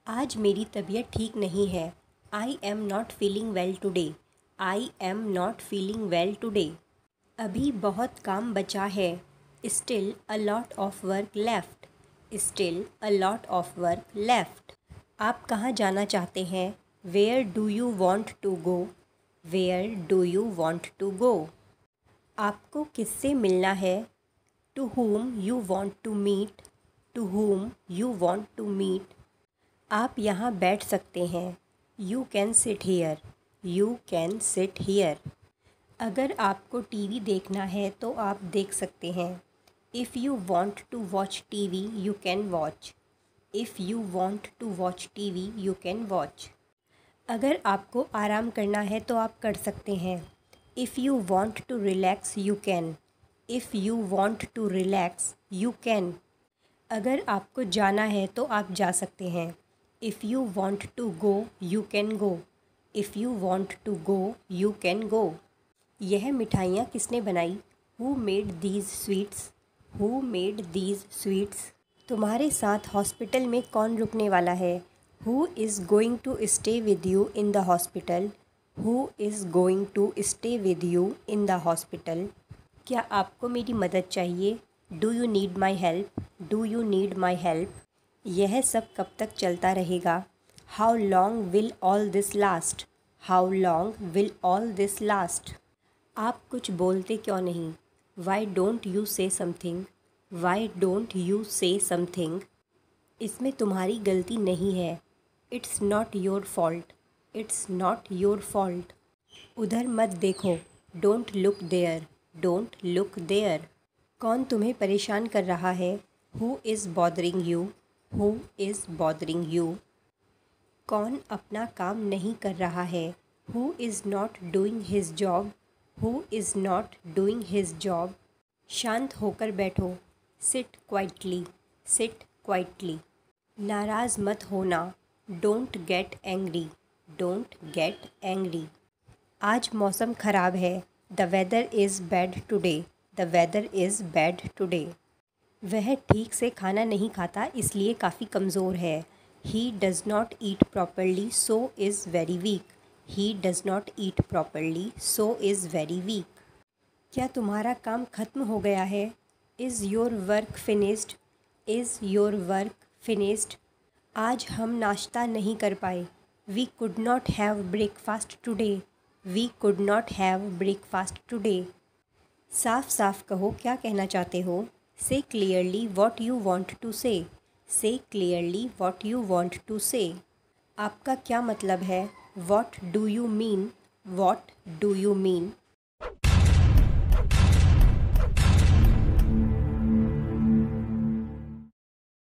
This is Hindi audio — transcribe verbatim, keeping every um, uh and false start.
आज मेरी तबीयत ठीक नहीं है। I am not feeling well today. I am not feeling well today. अभी बहुत काम बचा है। Still a lot of work left. Still a lot of work left. आप कहाँ जाना चाहते हैं? Where do you want to go? Where do you want to go? आपको किससे मिलना है? To whom you want to meet. To whom you want to meet. आप यहाँ बैठ सकते हैं। You can sit here. You can sit here. अगर आपको टीवी देखना है तो आप देख सकते हैं। If you want to watch TV you can watch. If you want to watch TV you can watch. अगर आपको आराम करना है तो आप कर सकते हैं। If you want to relax you can. If you want to relax you can. अगर आपको जाना है तो आप जा सकते हैं। If you want to go you can go. If you want to go you can go. यह मिठाइयाँ किसने बनाई? Who made these sweets? Who made these sweets? तुम्हारे साथ हॉस्पिटल में कौन रुकने वाला है? Who is going to stay with you in the hospital? Who is going to stay with you in the hospital? क्या आपको मेरी मदद चाहिए? Do you need my help? Do you need my help? यह सब कब तक चलता रहेगा? How long will all this last? How long will all this last? आप कुछ बोलते क्यों नहीं? Why don't you say something? Why don't you say something? इसमें तुम्हारी गलती नहीं है। It's not your fault. It's not your fault. उधर मत देखो। Don't look there. Don't look there. कौन तुम्हें परेशान कर रहा है? Who is bothering you? Who is bothering you? कौन अपना काम नहीं कर रहा है? Who is not doing his job? Who is not doing his job? शांत होकर बैठो। Sit quietly. Sit quietly. नाराज़ मत होना। Don't get angry. Don't get angry. आज मौसम ख़राब है। The weather is bad today. The weather is bad today. वह ठीक से खाना नहीं खाता इसलिए काफ़ी कमज़ोर है। He does not eat properly so is very weak. He does not eat properly so is very weak. क्या तुम्हारा काम ख़त्म हो गया है? Is your work finished? Is your work finished? आज हम नाश्ता नहीं कर पाए। We could not have breakfast today. We could not have breakfast today. साफ साफ कहो क्या कहना चाहते हो? Say clearly what you want to say. से clearly what you want to say. आपका क्या मतलब है? What do you mean? What do you mean?